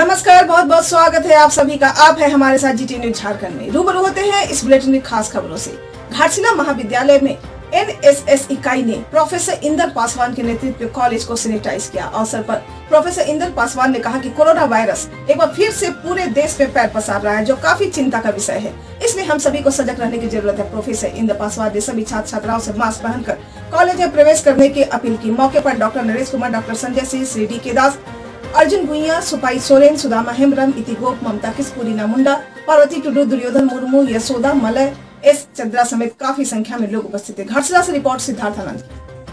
नमस्कार, बहुत बहुत स्वागत है आप सभी का। आप है हमारे साथ जीटी न्यूज झारखंड में। रूबरू होते हैं इस बुलेटिन की खास खबरों से। घाटशिला महाविद्यालय में एनएसएस इकाई ने प्रोफेसर इंदर पासवान के नेतृत्व में कॉलेज को सैनिटाइज किया। अवसर पर प्रोफेसर इंदर पासवान ने कहा कि कोरोना वायरस एक बार फिर से पूरे देश में पैर पसार रहा है, जो काफी चिंता का विषय है। इसलिए हम सभी को सजग रहने की जरूरत है। प्रोफेसर इंदर पासवान ने सभी छात्र छात्राओं से मास्क पहनकर कॉलेज में प्रवेश करने की अपील की। मौके पर doctor Naresh Kumar, doctor Sanjay Singh, Shri D K Das, Arjun Bhuiya, Supai Soren, Sudama Hembrom, Iti Gope, Mamata किस्पुरीना मुंडा, पार्वती टुडू, दुर्योधन मुर्मू, यशोदा मलय, एस चंद्रा समेत काफी संख्या में लोग उपस्थित थे। घाटशिला से रिपोर्ट सिद्धार्थ आनंद।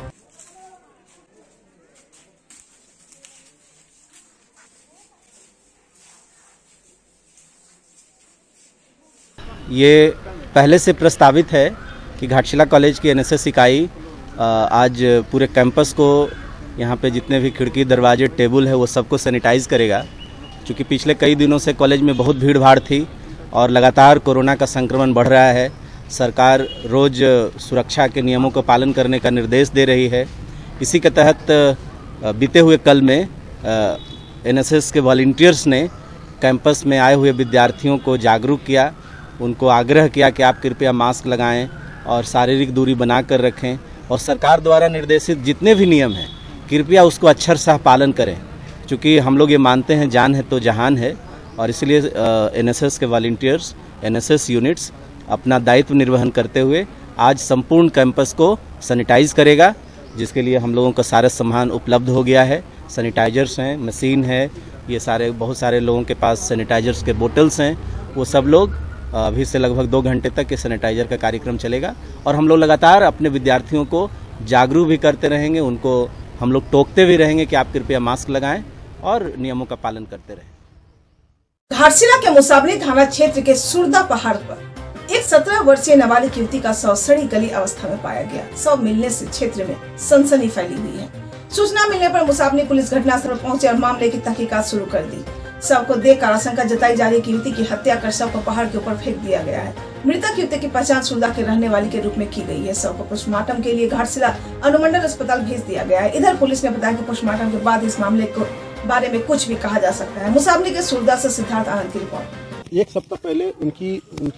ये पहले से प्रस्तावित है कि घाटशिला कॉलेज की एनएसएस इकाई आज पूरे कैंपस को, यहाँ पे जितने भी खिड़की दरवाजे टेबल है वो सबको सैनिटाइज करेगा। क्योंकि पिछले कई दिनों से कॉलेज में बहुत भीड़ भाड़ थी और लगातार कोरोना का संक्रमण बढ़ रहा है। सरकार रोज़ सुरक्षा के नियमों का पालन करने का निर्देश दे रही है। इसी के तहत बीते हुए कल में एनएसएस के वॉलंटियर्स ने कैंपस में आए हुए विद्यार्थियों को जागरूक किया, उनको आग्रह किया कि आप कृपया मास्क लगाएं और शारीरिक दूरी बना कर रखें और सरकार द्वारा निर्देशित जितने भी नियम हैं कृपया उसको अक्षरशः पालन करें। क्योंकि हम लोग ये मानते हैं जान है तो जहान है, और इसलिए एनएसएस के वॉलंटियर्स, एनएसएस यूनिट्स अपना दायित्व निर्वहन करते हुए आज संपूर्ण कैंपस को सैनिटाइज करेगा, जिसके लिए हम लोगों का सारा सामान उपलब्ध हो गया है। सैनिटाइजर्स हैं, मशीन है, ये सारे बहुत सारे लोगों के पास सैनिटाइजर्स के बोतल्स हैं। वो सब लोग अभी से लगभग 2 घंटे तक ये सैनिटाइजर का कार्यक्रम चलेगा और हम लोग लगातार अपने विद्यार्थियों को जागरूक भी करते रहेंगे, उनको हम लोग टोकते भी रहेंगे कि आप कृपया मास्क लगाएं और नियमों का पालन करते रहें। घाटशिला के मुसाबनी थाना क्षेत्र के सुरदा पहाड़ पर एक 17 वर्षीय नाबालिग युवती का शव सड़ी गली अवस्था में पाया गया। शव मिलने से क्षेत्र में सनसनी फैली हुई है। सूचना मिलने पर मुसाबनी पुलिस घटनास्थल पर पहुंची और मामले की तहकीकात शुरू कर दी। शव को देखकर आशंका जताई जा रही कि युवती की हत्या कर शव को पहाड़ के ऊपर फेंक दिया गया है। मृतक युवती की पहचान सुरदा के रहने वाली के रूप में की गई है। शव को पोस्टमार्टम के लिए घाटशिला अनुमंडल अस्पताल भेज दिया गया है। इधर पुलिस ने बताया कि पोस्टमार्टम के बाद इस मामले को बारे में कुछ भी कहा जा सकता है। मुसाबनी के सुरदा से सिद्धार्थ आनंद की रिपोर्ट। एक सप्ताह पहले उनकी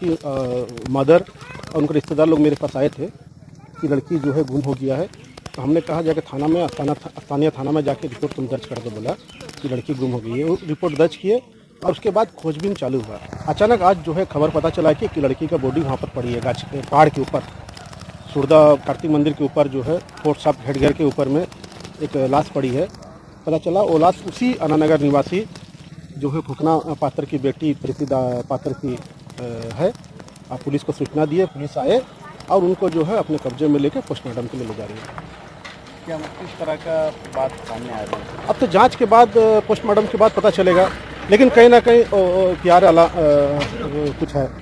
मदर और उनके रिश्तेदार लोग मेरे पास आए थे कि लड़की जो है गुम हो गया है। तो हमने कहा जाके थाना में, स्थानीय थाना में जाके रिपोर्ट तुम दर्ज कर दो, बोला कि लड़की गुम हो गई है। वो रिपोर्ट दर्ज किए और उसके बाद खोजबीन चालू हुआ। अचानक आज जो है खबर पता चला कि लड़की का बॉडी वहाँ पर पड़ी है, गाछ पहाड़ के ऊपर, सुरदा कार्तिक मंदिर के ऊपर जो है फोर्ट साहब हेडगेयर के ऊपर में एक लाश पड़ी है। पता चला वो लाश उसी अनानगर निवासी जो है फुकना पात्र की बेटी प्रीति पात्र की है। आप पुलिस को सूचना दिए, पुलिस आए और उनको जो है अपने कब्जे में लेकर पोस्टमार्टम के लिए ले जा रही है। क्या किस तरह का बात सामने आ रही है? अब तो जांच के बाद, पोस्टमार्टम के बाद पता चलेगा, लेकिन कहीं ना कहीं प्यार वाला कुछ है।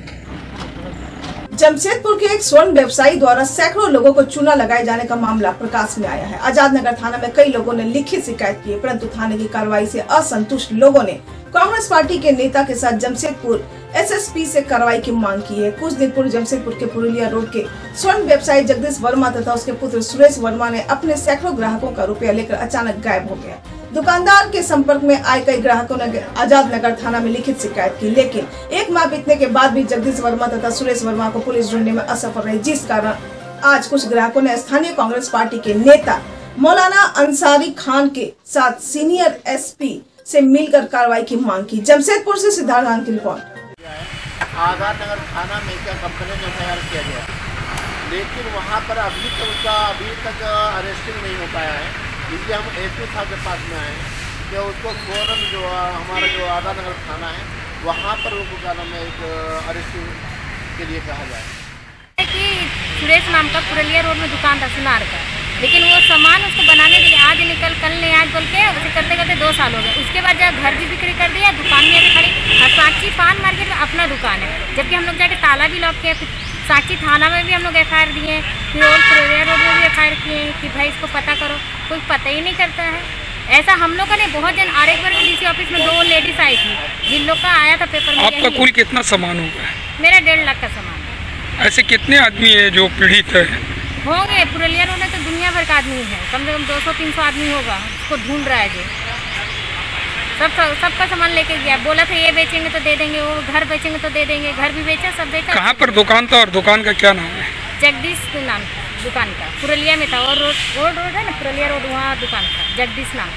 जमशेदपुर के एक स्वर्ण व्यवसायी द्वारा सैकड़ों लोगों को चूना लगाए जाने का मामला प्रकाश में आया है। आजाद नगर थाना में कई लोगों ने लिखित शिकायत की, परंतु थाने की कार्रवाई से असंतुष्ट लोगों ने कांग्रेस पार्टी के नेता के साथ जमशेदपुर एसएसपी से कार्रवाई की मांग की है। कुछ दिन पूर्व जमशेदपुर के पुरुलिया रोड के स्वर्ण व्यवसायी जगदीश वर्मा तथा उसके पुत्र सुरेश वर्मा ने अपने सैकड़ों ग्राहकों का रुपया लेकर अचानक गायब हो गया। दुकानदार के संपर्क में आए कई ग्राहकों ने आजाद नगर थाना में लिखित शिकायत की, लेकिन 1 माह बीतने के बाद भी जगदीश वर्मा तथा सुरेश वर्मा को पुलिस ढूंढने में असफल रही, जिस कारण आज कुछ ग्राहकों ने स्थानीय कांग्रेस पार्टी के नेता मौलाना अंसारी खान के साथ सीनियर एसपी से मिलकर कार्रवाई की मांग की। जमशेदपुर से सिद्धार्थ आनंद की रिपोर्ट। आजाद नगर थाना में क्या कंप्लेन एफआईआर किया गया, लेकिन वहाँ पर अभी तक अरेस्टिंग नहीं हो पाया है। इसलिए हम एसपी साहब के पास में आए कि उसको फौरन जो हमारा जो आजाद नगर थाना है वहाँ पर उनको क्या नाम है एक अरेस्टिंग के लिए कहा जाए। कि सुरेश नाम का पुरुलिया रोड में दुकान था सुनार का, लेकिन वो सामान उसको बनाने के लिए आज निकल कल नहीं आज बोल के उसे करते करते 2 साल हो गए। उसके बाद जब घर भी बिक्री कर दिया, दुकान भी अभी खड़ी, और साक्षी पान मार्केट में अपना दुकान है, जबकि हम लोग जाके ताला भी लॉक किए। साक्षी थाना में भी हम लोग एफआईआर दिए, फिर और पुरुलिया रोड में भी एफआईआर किए कि भाई इसको पता करो, कोई पता ही नहीं करता है। ऐसा हम लोग का नहीं, बहुत जन आ एक बार डीसी ऑफिस में 2 लेडीज आई थी, जिन लोग का आया था पेपर में। आपका कुल कितना सामान होगा? मेरा 1.5 लाख का सामान है। ऐसे कितने आदमी है जो पीड़ित है? होंगे पुरुलिया रोड में तो दुनिया भर का आदमी है, कम से कम 200-300 आदमी होगा, उसको ढूंढ रहा है जो। सबका सामान लेके गया। बोला था ये बेचेंगे तो दे देंगे, वो घर बेचेंगे तो दे देंगे, घर भी बेचा, सब बेचा। कहाँ पर दुकान था और दुकान का क्या नाम है? जगदीश नाम था दुकान का, पुरलिया में था। और रोड है ना, पुरलिया रोड, वहाँ दुकान था, जगदीश नाम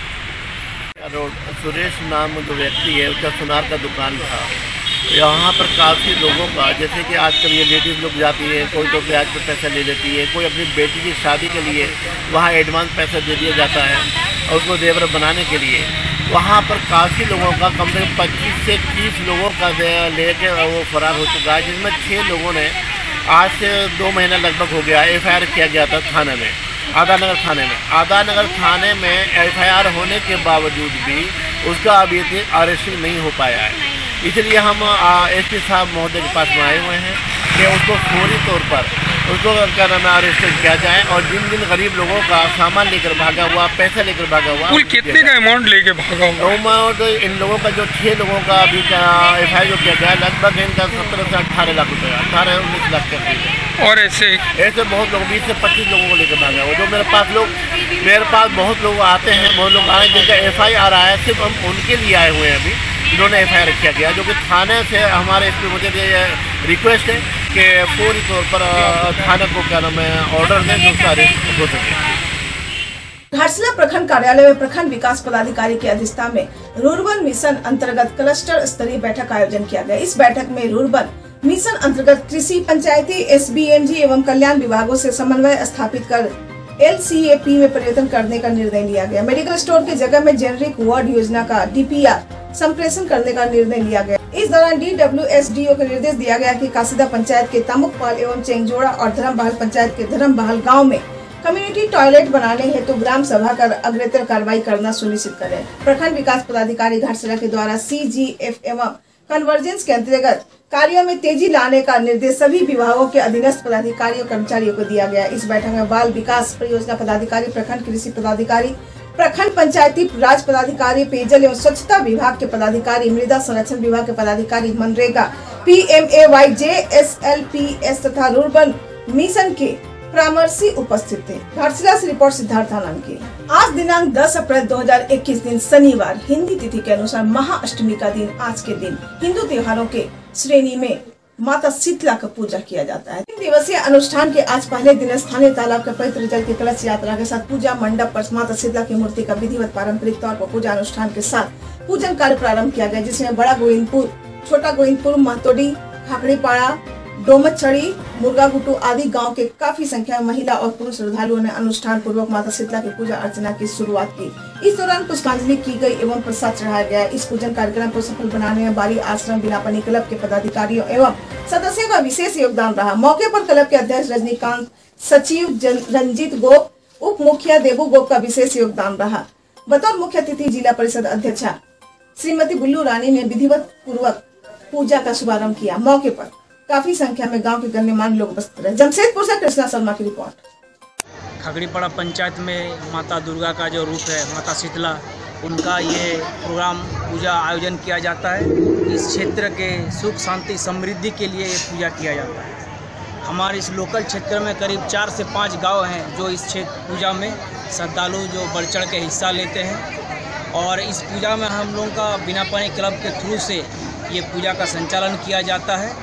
था। रोड सुरेश नाम जो व्यक्ति है उसका सुनार का दुकान था। यहाँ पर काफ़ी लोगों का, जैसे कि आजकल ये लेडीज़ लोग जाती है, कोई तो ब्याज पर पैसा ले लेती है, कोई अपनी बेटी की शादी के लिए वहाँ एडवांस पैसा दे दिया जाता है और उसको जेवर बनाने के लिए। वहाँ पर काफ़ी लोगों का, कम से कम 25 से 30 लोगों का लेके वो फरार हो चुका है, जिसमें 6 लोगों ने आज से 2 महीना लगभग हो गया FIR किया गया था थाने में, आदानगर थाने में। आदानगर थाने में FIR होने के बावजूद भी उसका अभी तक अरेस्टिंग नहीं हो पाया है। इसलिए हम SP साहब महोदय के पास में आए हुए हैं कि उसको फौरी तौर पर उसको क्या नाम है अरेस्ट किया जाए, और जिन गरीब लोगों का सामान लेकर भागा हुआ, पैसा लेकर भागा हुआ, कुल कितने का अमाउंट लेके भागा हुआ? अमाउंट इन लोगों का जो 6 लोगों का अभी FIR जो किया गया, लगभग इनका 17 से 18 लाख रुपये, 18-19 लाख के। और ऐसे बहुत लोग 20 से 25 लोगों को लेकर भागा हुआ। जो मेरे पास बहुत लोग आते हैं, बहुत लोग आए जिनका FIR आया, सिर्फ हम उनके लिए आए हुए हैं अभी, जिन्होंने FIR किया गया, जो कि थाने से हमारे इसमें मुझे ये रिक्वेस्ट है कि पूरी तौर पर थाने को क्या नाम है ऑर्डर दें जो उसका अरेस्ट हो सके। घाटशिला प्रखंड कार्यालय में प्रखंड विकास पदाधिकारी की अध्यक्षता में रूरबन मिशन अंतर्गत क्लस्टर स्तरीय बैठक का आयोजन किया गया। इस बैठक में रूरबन मिशन अंतर्गत कृषि, पंचायती, SBMG एवं कल्याण विभागों से समन्वय स्थापित कर LCAP में परिवर्तन करने का निर्णय लिया गया। मेडिकल स्टोर की जगह में जेनरिक वार्ड योजना का DPR संप्रेषण करने का निर्णय लिया गया। इस दौरान DWSDO को निर्देश दिया गया कि कासिदा पंचायत के तामुकपाल एवं चेंगजोड़ा और धर्मबहाल पंचायत के धर्मबहाल गांव में कम्युनिटी टॉयलेट बनाने हेतु ग्राम सभा कर अग्रतर कार्रवाई करना सुनिश्चित करें। प्रखंड विकास पदाधिकारी घाटशिला के द्वारा CGF एवं कन्वर्जेंस के अंतर्गत कार्यों में तेजी लाने का निर्देश सभी विभागों के अधीनस्थ पदाधिकारियों कर्मचारियों को दिया गया। इस बैठक में बाल विकास परियोजना पदाधिकारी, प्रखंड कृषि पदाधिकारी, प्रखंड पंचायती राज पदाधिकारी, पेयजल एवं स्वच्छता विभाग के पदाधिकारी, मृदा संरक्षण विभाग के पदाधिकारी, मनरेगा, PMAY, JSLPS तथा रूरबन मिशन के परामर्शी उपस्थित थे। घाटशिला से रिपोर्ट सिद्धार्थ आनंद की। आज दिनांक 10 अप्रैल 2021 दिन शनिवार, हिंदी तिथि के अनुसार महाअष्टमी का दिन। आज के दिन हिंदू त्योहारों के श्रेणी में माता शीतला का पूजा किया जाता है। 3 दिवसीय अनुष्ठान के आज पहले दिन स्थानीय तालाब के पवित्र जल की कलश यात्रा के साथ पूजा मंडप पर माता शीतला की मूर्ति का विधिवत पारंपरिक तौर पर पूजा अनुष्ठान के साथ पूजन कार्य प्रारंभ किया गया, जिसमें बड़ा गोविंदपुर, छोटा गोविंदपुर, महतोड़ी, खाकड़ीपाड़ा, डोमचड़ी, मुर्गागुटू आदि गांव के काफी संख्या में महिला और पुरुष श्रद्धालुओं ने अनुष्ठान पूर्वक माता शीतला की पूजा अर्चना की शुरुआत की। इस दौरान पुष्पांजलि की गई एवं प्रसाद चढ़ाया गया। इस पूजन कार्यक्रम को सफल बनाने में बारी आश्रम बिनापनी क्लब के पदाधिकारियों एवं सदस्यों का विशेष योगदान रहा। मौके पर क्लब के अध्यक्ष रजनीकांत, सचिव रंजीत गोप, उप मुखिया देबू गोप का विशेष योगदान रहा। बतौर मुख्य अतिथि जिला परिषद अध्यक्षा श्रीमती बुल्लू रानी ने विधिवत पूर्वक पूजा का शुभारंभ किया। मौके पर काफी संख्या में गांव के गणमान्य लोग उपस्थित रहे। जमशेदपुर से कृष्णा शर्मा की रिपोर्ट। खगड़ीपाड़ा पंचायत में माता दुर्गा का जो रूप है, माता शीतला, उनका ये प्रोग्राम पूजा आयोजन किया जाता है। इस क्षेत्र के सुख शांति समृद्धि के लिए ये पूजा किया जाता है। हमारे इस लोकल क्षेत्र में करीब 4 से 5 गांव हैं जो इस क्षेत्र पूजा में श्रद्धालु जो बढ़ चढ़ के हिस्सा लेते हैं। और इस पूजा में हम लोगों का बिनापनी क्लब के थ्रू से ये पूजा का संचालन किया जाता है।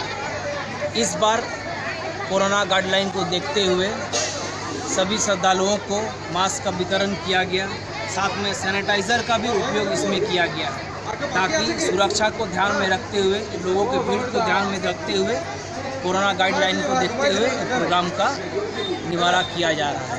इस बार कोरोना गाइडलाइन को देखते हुए सभी श्रद्धालुओं को मास्क का वितरण किया गया, साथ में सैनिटाइज़र का भी उपयोग इसमें किया गया ताकि सुरक्षा को ध्यान में रखते हुए, लोगों के भीड़ को ध्यान में रखते हुए, कोरोना गाइडलाइन को देखते हुए प्रोग्राम का निवारा किया जा रहा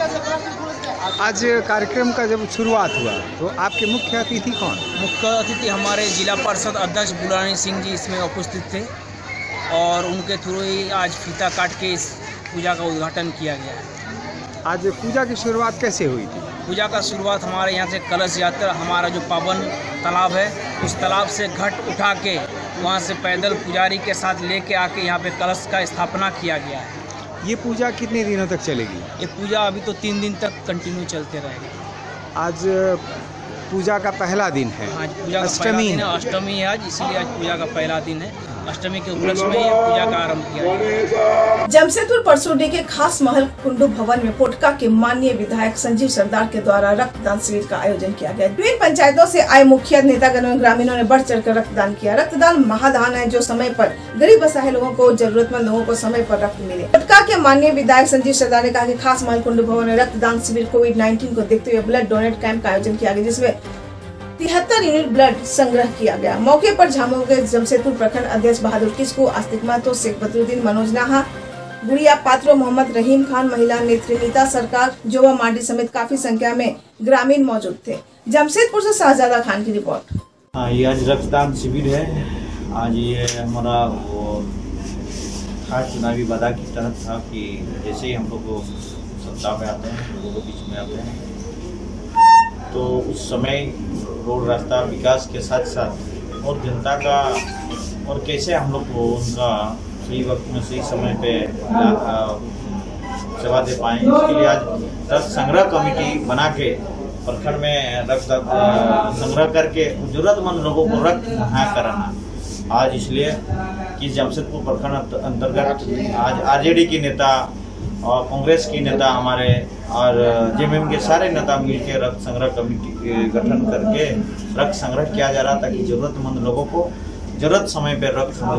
है। आज कार्यक्रम का जब शुरुआत हुआ तो आपके मुख्य अतिथि कौन? मुख्य अतिथि हमारे जिला परिषद अध्यक्ष बुलानी सिंह जी इसमें उपस्थित थे और उनके थ्रू ही आज फीता काट के इस पूजा का उद्घाटन किया गया है। आज पूजा की शुरुआत कैसे हुई थी? पूजा का शुरुआत हमारे यहाँ से कलश यात्रा, हमारा जो पावन तालाब है उस तालाब से घट उठा के वहाँ से पैदल पुजारी के साथ लेके आके यहाँ पे कलश का स्थापना किया गया है। ये पूजा कितने दिनों तक चलेगी? ये पूजा अभी तो 3 दिन तक कंटिन्यू चलते रहेगा। आज पूजा का पहला दिन है। आज पूजा का अष्टमी है, आज इसीलिए आज पूजा का पहला दिन है। अष्टमी के उपलक्ष्य में ये पूजा का आरंभ किया गया। जमशेदपुर परसोडी के खास महल कुंडू भवन में पोटका के माननीय विधायक संजीव सरदार के द्वारा रक्तदान शिविर का आयोजन किया गया। विभिन्न पंचायतों से आए मुखिया, नेतागणों, ग्रामीणों ने बढ़ चढ़कर रक्तदान किया। रक्तदान महादान है जो समय पर गरीब असहाय लोगों को, जरूरतमंद लोगों को समय पर रक्त मिले। पोटका के माननीय विधायक संजीव सरदार ने कहा कि खास महल कुंडू भवन में रक्तदान शिविर कोविड-19 को देखते हुए ब्लड डोनेट कैंप का आयोजन किया गया, जिसमें 73 यूनिट ब्लड संग्रह किया गया। मौके पर झामुमो के जमशेदपुर प्रखंड अध्यक्ष बहादुर किस्कू, आस्तिक महतो, शेख बदरुद्दीन, मनोज नाहा, गुड़िया पात्रो, मोहम्मद रहीम खान, महिला नेत्री नीता सरकार, जोवा मांडी समेत काफी संख्या में ग्रामीण मौजूद थे। जमशेदपुर से शाहजादा खान की रिपोर्ट। ये आज रक्तदान शिविर है। आज ये हमारा वो खास चुनावी वादा के तहत था कि जैसे ही हम लोग सत्ता में आते हैं, लोगों के बीच में आते हैं, तो उस समय रोड रास्ता विकास के साथ साथ और जनता का और कैसे हम लोग को उनका सही वक्त में सही समय पे सेवा दे पाएँ, इसके लिए आज रक्त संग्रह कमेटी बना के प्रखंड में रक्त संग्रह करके जरूरतमंद लोगों को रक्त मुहैया कराना। आज इसलिए कि जमशेदपुर प्रखंड अंतर्गत आज आरजेडी की नेता और कांग्रेस की नेता हमारे और जेएमएम के सारे नेता मिलकर रक्त संग्रह कमेटी गठन करके रक्त संग्रह किया जा रहा ताकि जरूरतमंद लोगों को जरूरत समय पर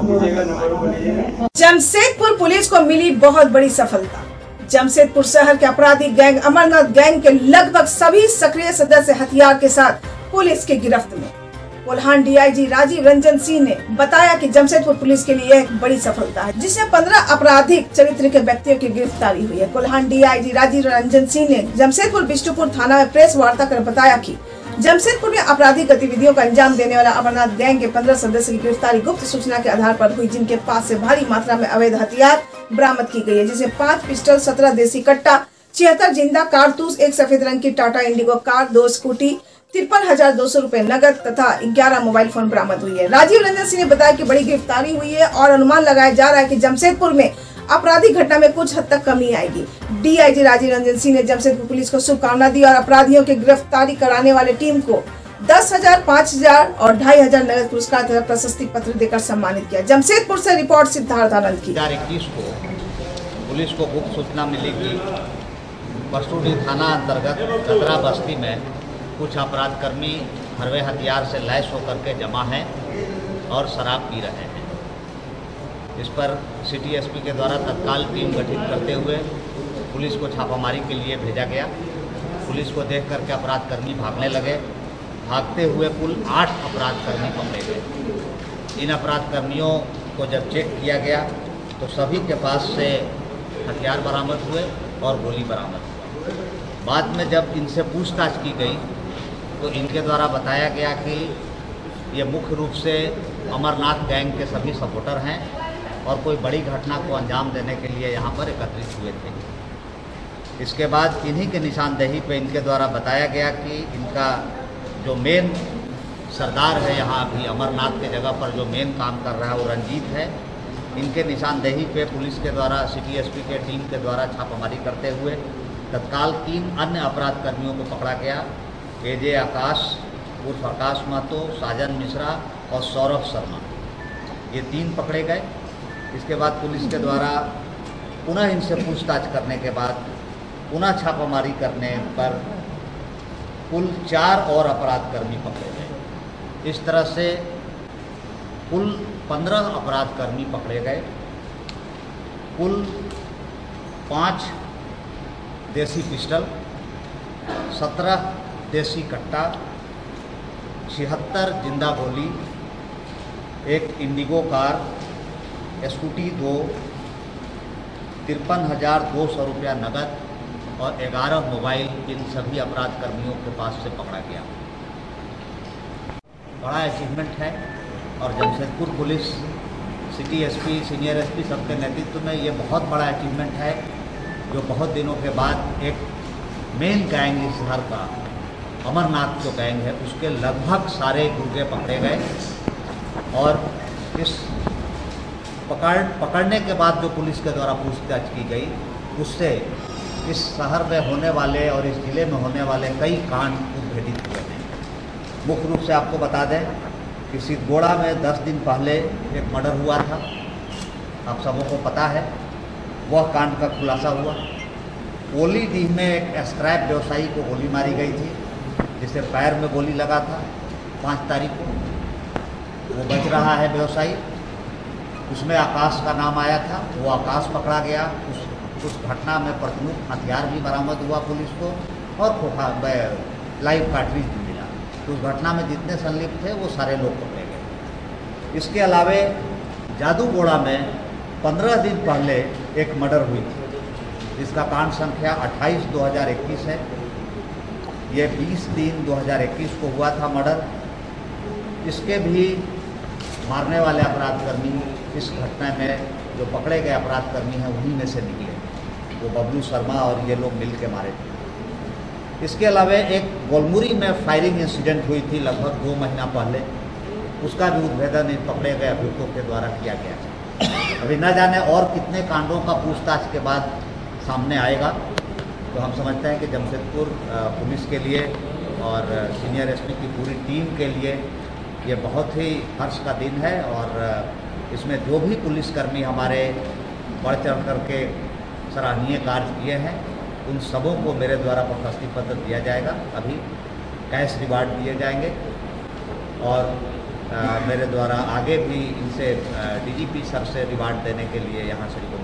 रक्त। जमशेदपुर पुलिस को मिली बहुत बड़ी सफलता। जमशेदपुर शहर के आपराधिक गैंग अमरनाथ गैंग के लगभग सभी सक्रिय सदस्य हथियार के साथ पुलिस की गिरफ्त में। कोल्हान डीआईजी राजीव रंजन सिंह ने बताया कि जमशेदपुर पुलिस के लिए एक बड़ी सफलता है, जिसमें 15 आपराधिक चरित्र के व्यक्तियों की गिरफ्तारी हुई है। कोल्हान डीआईजी राजीव रंजन सिंह ने जमशेदपुर बिष्टुपुर थाना में प्रेस वार्ता कर बताया कि जमशेदपुर में आपराधिक गतिविधियों का अंजाम देने वाला अमरनाथ गैंग के 15 सदस्य की गिरफ्तारी गुप्त सूचना के आधार पर हुई, जिनके पास से भारी मात्रा में अवैध हथियार बरामद की गई है, जिसमें 5 पिस्टल, 17 देसी कट्टा, 76 जिंदा कारतूस, एक सफेद रंग की टाटा इंडिगो कार, 2 स्कूटी, 53,200 रुपए नकद तथा 11 मोबाइल फोन बरामद हुई है। राजीव रंजन सिंह ने बताया कि बड़ी गिरफ्तारी हुई है और अनुमान लगाया जा रहा है कि जमशेदपुर में आपराधिक घटना में कुछ हद तक कमी आएगी। डीआईजी राजीव रंजन सिंह ने जमशेदपुर पुलिस को शुभकामना दी और अपराधियों की गिरफ्तारी कराने वाले टीम को 10,000, 5,000 और 2,500 नगद पुरस्कार तथा प्रशस्ति पत्र देकर सम्मानित किया। जमशेदपुर से रिपोर्ट सिद्धार्थ आनंद की। 2021 को पुलिस को गुप्त सूचना मिली कि परसोडी थाना अंतर्गत कतरा बस्ती में कुछ अपराधकर्मी हरवे हथियार से लैस होकर के जमा हैं और शराब पी रहे हैं। इस पर सिटी एसपी के द्वारा तत्काल टीम गठित करते हुए पुलिस को छापामारी के लिए भेजा गया। पुलिस को देख करके अपराधकर्मी भागने लगे। भागते हुए कुल 8 अपराधकर्मी पकड़े गए। इन अपराधकर्मियों को जब चेक किया गया तो सभी के पास से हथियार बरामद हुए और गोली बरामद हुआ। बाद में जब इनसे पूछताछ की गई तो इनके द्वारा बताया गया कि ये मुख्य रूप से अमरनाथ गैंग के सभी सपोर्टर हैं और कोई बड़ी घटना को अंजाम देने के लिए यहाँ पर एकत्रित हुए थे। इसके बाद इन्हीं के निशानदेही पे इनके द्वारा बताया गया कि इनका जो मेन सरदार है यहाँ अभी अमरनाथ के जगह पर जो मेन काम कर रहा है वो रंजीत है। इनके निशानदेही पे पुलिस के द्वारा सिटी एसपी के टीम के द्वारा छापामारी करते हुए तत्काल 3 अन्य अपराधकर्मियों को पकड़ा गया। एजे आकाश उर्फ आकाश महतो, साजन मिश्रा और सौरभ शर्मा, ये 3 पकड़े गए। इसके बाद पुलिस के द्वारा पुनः इनसे पूछताछ करने के बाद पुनः छापामारी करने पर कुल 4 और अपराधकर्मी पकड़े गए। इस तरह से कुल 15 अपराधकर्मी पकड़े गए। कुल 5 देसी पिस्टल, 17 देसी कट्टा, 76 जिंदा गोली, 1 इंडिगो कार, स्कूटी 2, 53,200 रुपया नकद और 11 मोबाइल इन सभी अपराधकर्मियों के पास से पकड़ा गया। बड़ा अचीवमेंट है और Jamshedpur police, city SP, senior SP सबके नेतृत्व में ये बहुत बड़ा अचीवमेंट है, जो बहुत दिनों के बाद एक मेन गैंग इस शहर का अमरनाथ जो गैंग है उसके लगभग सारे गुर्गे पकड़े गए। और इस पकड़ने के बाद जो पुलिस के द्वारा पूछताछ की गई उससे इस शहर में होने वाले और इस ज़िले में होने वाले कई कांड उद्घटित हुए हैं। मुख्य रूप से आपको बता दें कि सिद्धगोड़ा में 10 दिन पहले एक मर्डर हुआ था, आप सबों को पता है। वह कांड का खुलासा हुआ। ओलीडीह में एक स्क्रैप व्यवसायी को गोली मारी गई थी, जिसे पैर में गोली लगा था 5 तारीख को। वो बच रहा है व्यवसायी, उसमें आकाश का नाम आया था, वो आकाश पकड़ा गया। उस घटना में प्रतिमुख हथियार भी बरामद हुआ पुलिस को और लाइव कार्ट्रिज भी मिला। तो उस घटना में जितने संलिप्त थे वो सारे लोग पकड़े गए। इसके अलावे जादूगोड़ा में 15 दिन पहले एक मर्डर हुई थी, जिसका कांड संख्या 28/2021 है। ये 20/3/2021 को हुआ था मर्डर। इसके भी मारने वाले अपराधकर्मी इस घटना में जो पकड़े गए अपराधकर्मी हैं उन्हीं में से निकले। वो बबलू शर्मा और ये लोग मिल के मारे थे। इसके अलावा एक गोलमुरी में फायरिंग इंसिडेंट हुई थी लगभग 2 महीना पहले, उसका भी उद्भेदन इन पकड़े गए अभियुक्तों के द्वारा किया गया। अभी न जाने और कितने कांडों का पूछताछ के बाद सामने आएगा। तो हम समझते हैं कि जमशेदपुर पुलिस के लिए और सीनियर एसपी की पूरी टीम के लिए ये बहुत ही हर्ष का दिन है। और इसमें जो भी पुलिसकर्मी हमारे बढ़ चढ़ करके सराहनीय कार्य किए हैं, उन सबों को मेरे द्वारा प्रशस्ति पत्र दिया जाएगा। अभी कैश रिवार्ड दिए जाएंगे और मेरे द्वारा आगे भी इनसे डीजीपी सर से रिवार्ड देने के लिए यहाँ से